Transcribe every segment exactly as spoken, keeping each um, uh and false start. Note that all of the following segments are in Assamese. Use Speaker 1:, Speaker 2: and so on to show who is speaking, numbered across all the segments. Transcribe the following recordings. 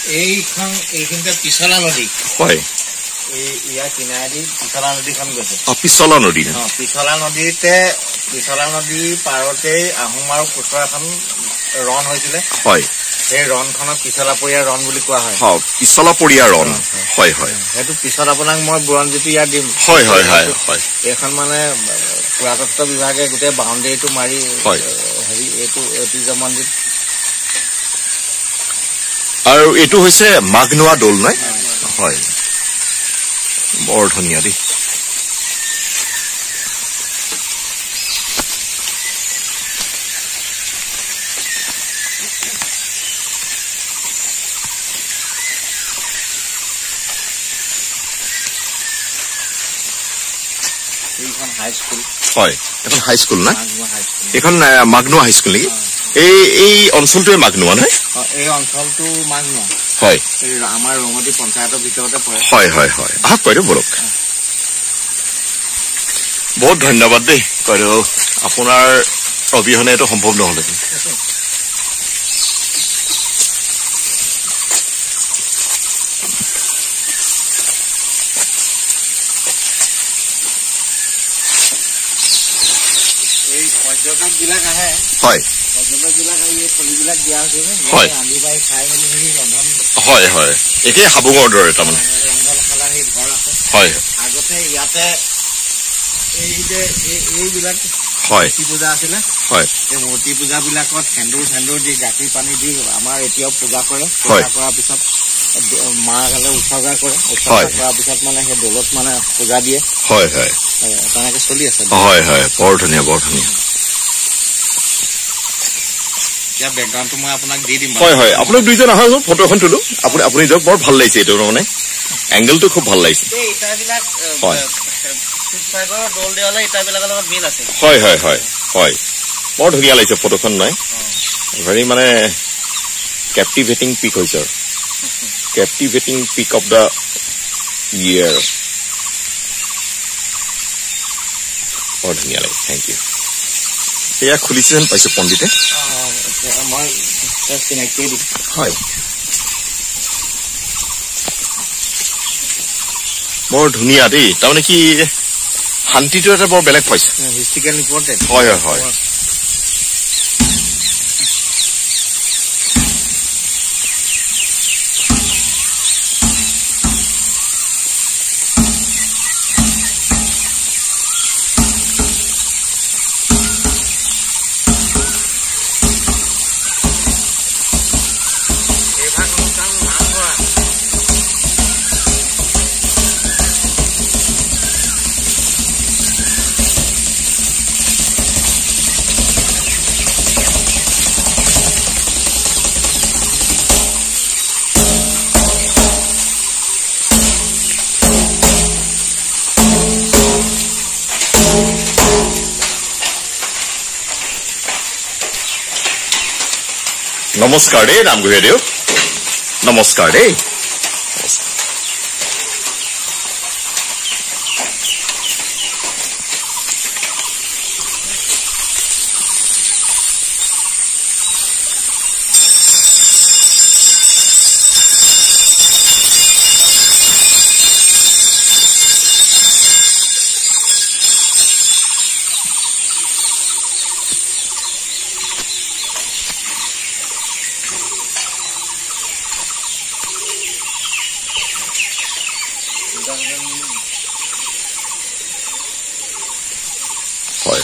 Speaker 1: এইখন এইখিনিতে পিছলা নদী
Speaker 2: হয়
Speaker 1: এই ইয়া কিনাৰেদি পিছলা নদীখন গৈছে
Speaker 2: অ পিছলা নদী
Speaker 1: অ পিছলা নদীতে পিছলা নদী পাৰতে আহোম আৰু কোচৰ এখন ৰণ হৈছিলে
Speaker 2: হয়
Speaker 1: এই ৰণখনক পিছলাপৰীয়া ৰণ বুলি কোৱা হয়
Speaker 2: হয় পিছলাপৰীয়া ৰণ হয় হয়
Speaker 1: সেইটো পিছত আপোনাক মই বুৰঞ্জীটো ইয়াত দিম
Speaker 2: হয় হয় হয় হয়
Speaker 1: এইখন মানে পুৰাতত্ব বিভাগে গোটেই বাউণ্ডেৰীটো মাৰি হেৰি এইটো ঐতিহ্য মন্দিৰ
Speaker 2: আৰু এইটো হৈছে মাগনোৱা দৌল নহয় হয় বৰ ধুনীয়া দেই
Speaker 1: এইখন হাই স্কুল
Speaker 2: হয় এখন হাই স্কুল না এখন মাগনোৱা হাই স্কুল নেকি এই এই অঞ্চলটোৱে মাগনোৱা নহয়
Speaker 1: এই অঞ্চলটো মাগনোৱা
Speaker 2: হয়
Speaker 1: আমাৰ ৰঙতি পঞ্চায়তৰ ভিতৰতে পৰে
Speaker 2: হয় হয় হয় আহক বাইদেউ বলক বহুত ধন্যবাদ দেই বাইদেউ আপোনাৰ অবিহনে এইটো সম্ভৱ নহ'লে
Speaker 1: এই পৰ্যটক বিলাক আহে
Speaker 2: হয়
Speaker 1: পৰ্যটক বিলাক আহি এই থলীবিলাক দিয়া হৈছে
Speaker 2: হয়
Speaker 1: ৰান্ধি বাঢ়ি খাই মেলি হেৰি ৰন্ধন
Speaker 2: হয় হয় একেই হাবুঙৰ দৰে তাৰমানে
Speaker 1: ৰন্ধনশালা সেই ঘৰ আছে
Speaker 2: হয়
Speaker 1: আগতে ইয়াতে এই যে এইবিলাক
Speaker 2: হয়
Speaker 1: মূৰ্তি পূজা আছিলে
Speaker 2: হয়
Speaker 1: এই মূৰ্তি পূজা বিলাকত সেন্দুৰ সেন্দুৰ দি গাখীৰ পানী দি আমাৰ এতিয়াও পূজা কৰে
Speaker 2: হয়
Speaker 1: পূজা কৰাৰ পিছত মা গালে উৎসৰ্গা কৰে উৎসৰ্গা কৰাৰ পিছত মানে সেই দ'লত মানে পূজা দিয়ে
Speaker 2: হয় হয়
Speaker 1: তেনেকে চলি আছে
Speaker 2: হয় হয় বৰ ধুনীয়া বৰ ধুনীয়া
Speaker 1: ইয়াৰ বেকগ্ৰাউণ্ডটো মই আপোনাক দি দিম
Speaker 2: হয় হয় আপোনাক দুইজন আহক ফটো এখন তোলো আপুনি আপুনি যাওক বৰ ভাল লাগিছে এইটো মানে এংগেলটো খুব ভাল লাগিছে
Speaker 1: এই ইটাবিলাক
Speaker 2: হয়
Speaker 1: শিৱসাগৰৰ দৌল দেৱালয় ইটাবিলাকৰ লগত মিল আছে
Speaker 2: হয় হয় হয় হয় বৰ ধুনীয়া লাগিছে ফটোখন নাই ভেৰি মানে কেপটিভেটিং পিক হৈছে captivating pic of the year বৰ ধুনীয়া লাগে থেংক ইউ এয়া খুলিছে যেন পাইছো পণ্ডিতে
Speaker 1: মই চিনাকি দিম
Speaker 2: হয় বৰ ধুনীয়া দেই তাৰমানে কি শান্তিটো এটা বৰ বেলেগ পাইছে
Speaker 1: হিষ্ট্ৰিকেল ইম্পৰ্টেণ্ট
Speaker 2: হয় হয় হয় নমস্কাৰ দেই নামঘৰীয়া দেউ নমস্কাৰ দেই হয়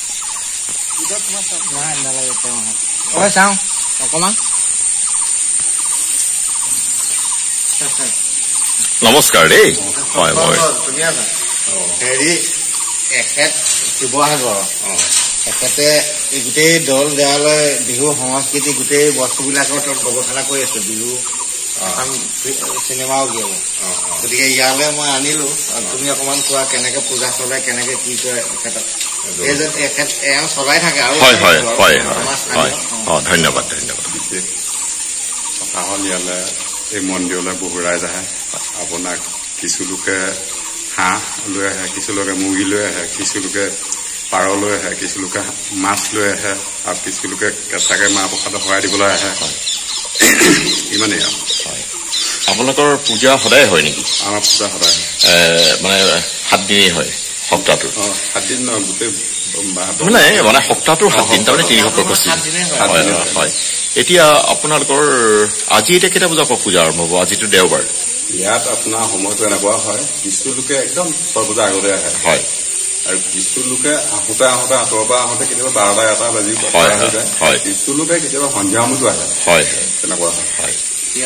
Speaker 1: চাওঁ অকমান
Speaker 2: নমস্কাৰ দেই হয় মই
Speaker 1: ধুনীয়া হেৰি এখেত শিৱসাগৰ এখেতে গোটেই দৌল দেৱালয় বিহু সংস্কৃতি গোটেই বস্তুবিলাকৰ তাত গৱেষণা কৰি আছে বিহু এখন চিনেমাও উলিয়াব গতিকে ইয়ালৈ মই আনিলো তুমি অকমান কোৱা কেনেকে পূজা চলে কেনেকে কি কৰে এখেতক এই যে এখেত এওঁ চলাই থাকে আৰু
Speaker 2: হয় হয় হয় হয় হয় ধন্যবাদ ধন্যবাদ
Speaker 3: বিশেষ কথা হ'ল ইয়ালৈ এই মন্দিৰলৈ বহু ৰাইজ আহে আপোনাক কিছু লোকে হাঁহ লৈ আহে কিছু লোকে মুৰ্গী লৈ আহে কিছু লোকে পাৰ লৈ আহে কিছু লোকে মাছ লৈ আহে আৰু কিছু লোকে কেঁচাকে মাহ প্ৰসাদ সহায় দিবলৈ আহে ইমানেই আৰু
Speaker 2: আপোনালোকৰ পূজা সদায় হয় নেকি?
Speaker 3: আমাৰ পূজা সদায়
Speaker 2: মানে সাত দিনেই হয় সপ্তাহটো?
Speaker 3: সাত দিন নহয়, গোটেই
Speaker 2: মানে মানে সপ্তাহটোৰ সাত দিন, তাৰমানে তিনিশ পঁয়ষষ্ঠি হয় হয়। এতিয়া আপোনালোকৰ আজি এতিয়া কেইটা বজাৰ পৰা পূজা আৰম্ভ হ'ব? আজিতো দেওবাৰ।
Speaker 3: ইয়াত আপোনাৰ সময়টো এনেকুৱা হয়, কিছু লোকে একদম ছয় বজাৰ আগতে আহে
Speaker 2: হয়,
Speaker 3: আৰু কিছু লোকে আহোঁতে আহোঁতে আঁতৰৰ পৰা আহোঁতে কেতিয়াবা বাৰটা এটা বাজি যায়, কিছু লোকে কেতিয়াবা সন্ধিয়া সময়তো আহে। হয় তেনেকুৱা হয়।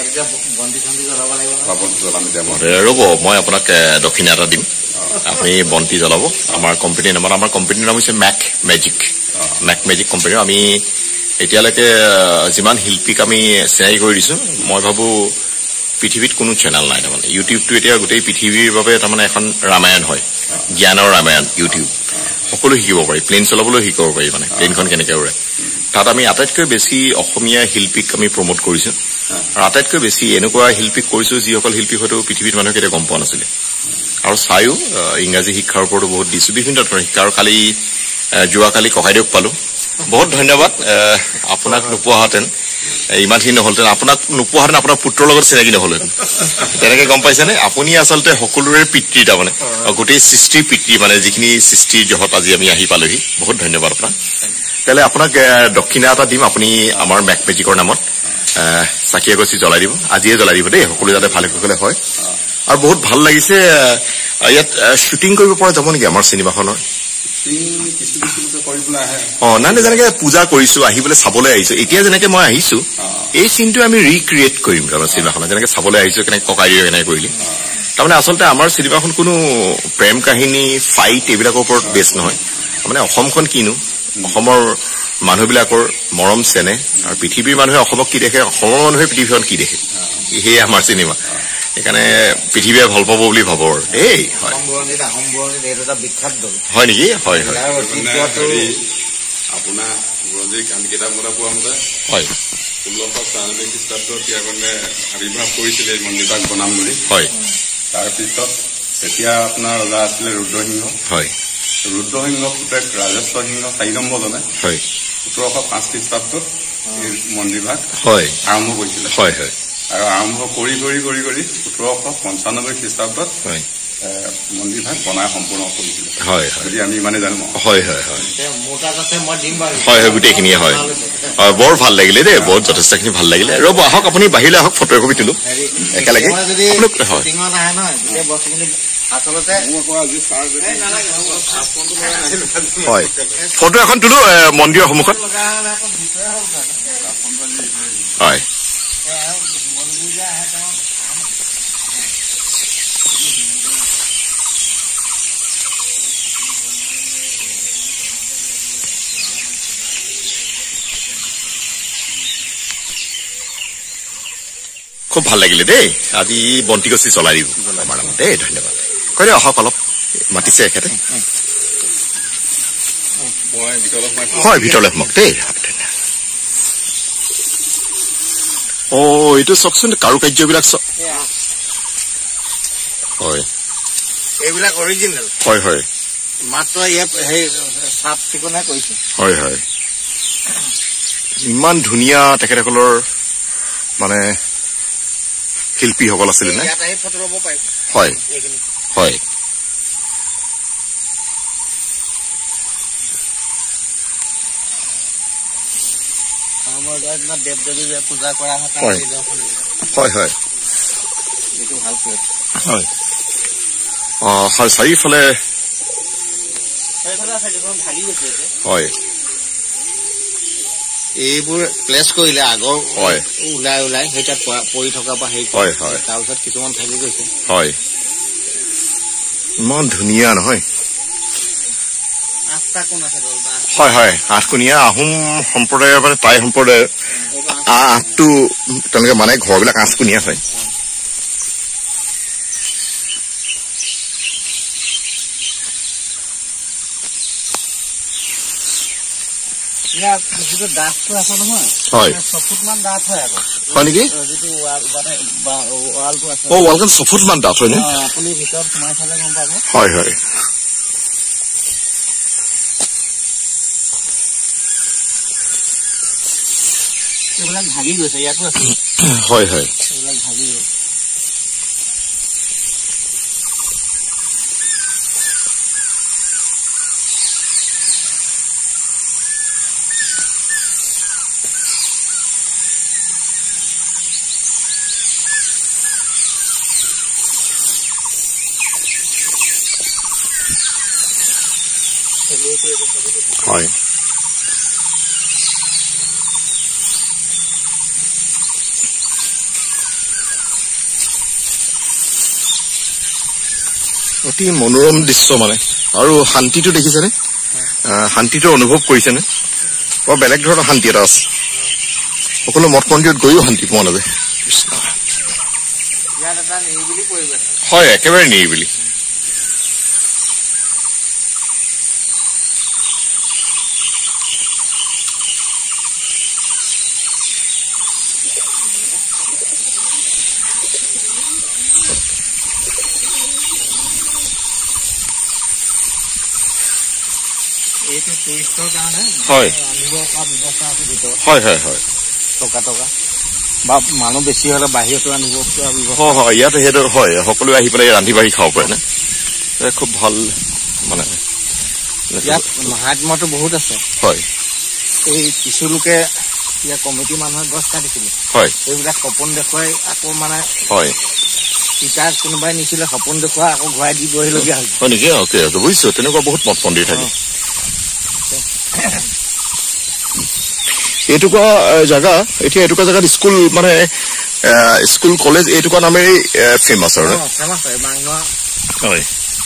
Speaker 2: ৰ'ব, মই আপোনাক দক্ষিণা এটা দিম, আপুনি বন্তি জ্বলাব। আমাৰ কোম্পানীৰ নামত, আমাৰ কোম্পানীৰ নাম হৈছে make magic. Make magic company. আমি এতিয়ালৈকে যিমান শিল্পীক আমি চিনাকি কৰি দিছো, মই ভাবো পৃথিৱীত কোনো চেনেল নাই। তাৰমানে ইউটিউবটো এতিয়া গোটেই পৃথিৱীৰ বাবে তাৰমানে এখন ৰামায়ণ হয়, জ্ঞানৰ ৰামায়ণ। ইউটিউব সকলো শিকিব পাৰি, প্লেন চলাবলৈ শিকিব পাৰি, মানে প্লেনখন কেনেকে উৰে। তাত আমি আটাইতকৈ বেছি অসমীয়া শিল্পীক আমি প্ৰমোট কৰিছো, আৰু আটাইতকৈ বেছি এনেকুৱা শিল্পীক কৰিছো যিসকল শিল্পী হয়তো পৃথিৱীত মানুহে কেতিয়াও গম পোৱা নাছিলে। আৰু চাইও ইংৰাজী শিক্ষাৰ ওপৰতো বহুত দিছো, বিভিন্ন ধৰণৰ শিক্ষা। আৰু কালি যোৱাকালি ককাইদেউক পালো, বহুত ধন্যবাদ। আপোনাক নোপোৱাহেঁতেন ইমানখিনি নহলহেঁতেন, আপোনাক নোপোৱাহেঁতেন আপোনাৰ পুত্ৰৰ লগত চিনাকি নহলহেঁতেন। তেনেকে গম পাইছেনে? আপুনি আচলতে সকলোৰে পিতৃ, তাৰমানে গোটেই সৃষ্টিৰ পিতৃ, মানে যিখিনি সৃষ্টিৰ জহত আজি আমি আহি পালোহি। বহুত ধন্যবাদ আপোনাক। তেতিয়াহ'লে আপোনাক দক্ষিণা এটা দিম, আপুনি আমাৰ মেক মেজিকৰ নামত চাকি এগছি জ্বলাই দিব। আজিয়ে জ্বলাই দিব দেই, সকলো যাতে ভালে কুশলে হয়। আৰু বহুত ভাল লাগিছে, ইয়াত শ্বুটিং কৰিব পৰা যাব নেকি আমাৰ চিনেমাখনৰ? অ নাই নাই, যেনেকে পূজা কৰিছো, আহি পেলাই চাবলৈ আহিছো, এতিয়া যেনেকে মই আহিছো এই চিনটো আমি ৰিক্ৰিয়েট কৰিম তাৰমানে চিনেমাখনত, যেনেকে চাবলৈ আহিছো, কেনেকে ককাইদেউ কেনেকে কৰিলি। তাৰমানে আচলতে আমাৰ চিনেমাখন কোনো প্ৰেম কাহিনী, ফাইট এইবিলাকৰ ওপৰত বেছ নহয়। মানে অসমখন কিনো, অসমৰ মানুহবিলাকৰ মৰম চেনেহ, আৰু পৃথিৱীৰ মানুহে অসমক কি দেখে, অসমৰ মানুহে পৃথিৱীখন কি দেখে, সেয়ে আমাৰ চিনেমা। সেইকাৰণে পৃথিৱীয়ে ভাল পাব বুলি ভাবো আৰু দেই। হয় হয় নেকি? হয় হয়।
Speaker 3: আপোনাৰ বুৰঞ্জীৰ কামকেইটা মতে পোৱা মতে
Speaker 2: হয়
Speaker 3: ষোল্লশ ছয়ানব্বৈ খ্ৰীষ্টাব্দত ইয়াৰ মানে আৱিৰ্ভাৱ কৰিছিলে এই মন্দিৰভাগ বনাম বুলি।
Speaker 2: হয়।
Speaker 3: তাৰপিছত তেতিয়া আপোনাৰ ৰজা আছিলে ৰুদ্ৰসিংহ। হয়। ৰুদ্ৰসিংহ পুতেক ৰাজেশ্বৰ সিংহ চাৰি নম্বৰজনে হয় সোতৰশ পাঁচ খ্ৰীষ্টাব্দত এই মন্দিৰভাগ হয় আৰম্ভ কৰিছিলে। হয় হয়। আৰু আৰম্ভ কৰি কৰি কৰি কৰি সোতৰশ পঞ্চানব্বৈ খ্ৰীষ্টাব্দত হয় মন্দিৰভাগ বনাই সম্পূৰ্ণ কৰিছিলে। হয় হয়, যদি আমি ইমানে জানো। হয় হয় হয় হয় হয়, গোটেইখিনিয়ে হয়। হয়, বৰ ভাল লাগিলে দেই, বহুত যথেষ্টখিনি ভাল লাগিলে। ৰ'ব, আহক আপুনি বাহিৰলৈ আহক, ফটো একপি তোলো একেলগে। হয়, ফটো এখন তোলো মন্দিৰৰ সন্মুখত। হয় খুব ভাল লাগিলে দেই, আজি বন্তি গছি চলাই দিব আমাৰ নামত দেই। ধন্যবাদ। কৈ দিয়ক, আহক, অলপ মাতিছে এখেতে। হয়, ভিতৰলৈ সোমাওক দেই। অ এইটো চাওকচোন, কাৰুকাৰ্যবিলাক চাওক। হয়,
Speaker 1: এইবিলাক অৰিজিনেল।
Speaker 2: হয় হয়,
Speaker 1: মাত্ৰ ইয়াত সেই চাফ চিকুণে কৰিছে। হয় হয়,
Speaker 2: ইমান ধুনীয়া তেখেতসকলৰ মানে শিল্পীসকল আছিলে নে? হয় হয়।
Speaker 1: দেৱ দেৱী পূজা কৰা হয়
Speaker 2: হয় হয় হয়। অ হয়, চাৰিওফালে হয়
Speaker 1: এইবোৰ প্লেচ কৰিলে আগৰ ওলাই ওলাই সেই তাত পৰি থকা বা সেই তাৰপিছত কিছুমান থাকি গৈছে।
Speaker 2: হয়, ইমান ধুনীয়া নহয়? হয় হয়, আঠকোণীয়া আহোম সম্প্ৰদায়ৰ মানে টাই সম্প্ৰদায়ৰ আঠটো তেওঁলোকে মানে ঘৰবিলাক আঠকোণীয়া হয়।
Speaker 1: যিটো ডাঠটো আছে নহয়,
Speaker 2: হয়
Speaker 1: ছফুট মান ডাঠ হয় আকৌ।
Speaker 2: হয় নেকি?
Speaker 1: যিটো ৱালটো আছে,
Speaker 2: অ ৱালখন ছফুট মান ডাঠ হয় নে?
Speaker 1: আপুনি ভিতৰত সোমাই চালে গম পাব।
Speaker 2: হয় হয়।
Speaker 1: এইবিলাক ভাগি গৈছে, ইয়াতো আছে।
Speaker 2: হয় হয়,
Speaker 1: এইবিলাক ভাগি গৈছে।
Speaker 2: অতি মনোৰম দৃশ্য মানে আৰু শান্তিটো দেখিছেনে শান্তিটো অনুভৱ কৰিছেনে বৰ বেলেগ ধৰণৰ শান্তি এটা আছে সকলো মঠ মন্দিৰত গৈও শান্তি পোৱা নাযায় কৃষ্ণ হয় একেবাৰে নিৰিবিলি
Speaker 1: এইটো টুৰিষ্টৰ কাৰণে
Speaker 2: হয়
Speaker 1: ৰান্ধিব পৰা ব্যৱস্থা আছে ভিতৰত
Speaker 2: হয় হয় হয়
Speaker 1: টকা টকা বা মানুহ বেছি হলে বাহিৰতো আনিব পৰা ব্যৱস্থা
Speaker 2: হয় হয় ইয়াত সেইটো হয় সকলোৱে আহি পেলাই ৰান্ধি বাঢ়ি খাব পাৰে না খুব ভাল মানে
Speaker 1: ইয়াত মহাত্মাটো বহুত আছে
Speaker 2: হয়
Speaker 1: এই কিছু লোকে ইয়াৰ কমিটি মানুহে গছ কাটিছিলে
Speaker 2: হয়
Speaker 1: এইবিলাক সপোন দেখুৱাই আকৌ মানে
Speaker 2: হয়
Speaker 1: ইটা কোনোবাই নিছিলে সপোন দেখুৱাই আকৌ ঘূৰাই দি বহিলগীয়া হৈছে
Speaker 2: হয় নেকি অকে অকে বুজিছো তেনেকুৱা বহুত মঠ মন্দিৰ থাকে এইটুকুৰা জাগা এতিয়া এইটুকুৰা জাগাত স্কুল মানে স্কুল কলেজ এইটুকুৰা নামেৰে ফেমাছ আৰু
Speaker 1: ফেমাছ হয় বাংলা
Speaker 2: হয়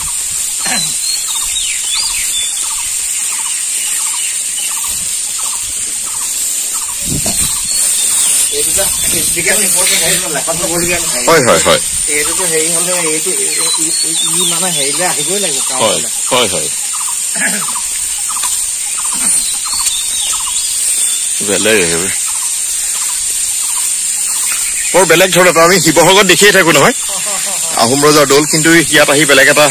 Speaker 2: হয় হয় হয়
Speaker 1: এইটোতো হেৰি হলে এইটো ই মানে হেৰিলে আহিবই লাগিব
Speaker 2: হয় হয় বেলেগ বৰ বেলেগ ধৰণৰ আমি শিৱসাগৰত দেখিয়ে থাকো নহয় আহোম ৰজাৰ দৌল কিন্তু ইয়াত আহি বেলেগ এটা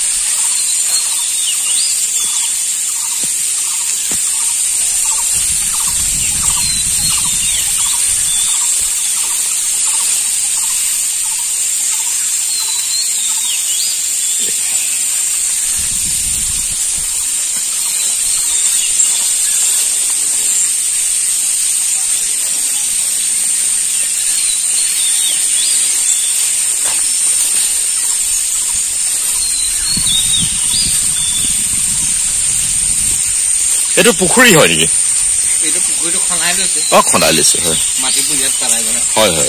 Speaker 2: এইটো পুখুৰী হয় নেকি
Speaker 1: এইটো পুখুৰীটো খনাই লৈছে
Speaker 2: অ খনাই লৈছে হয়
Speaker 1: মাটিবোৰ ইয়াত পেলাই গ'লে
Speaker 2: হয় হয়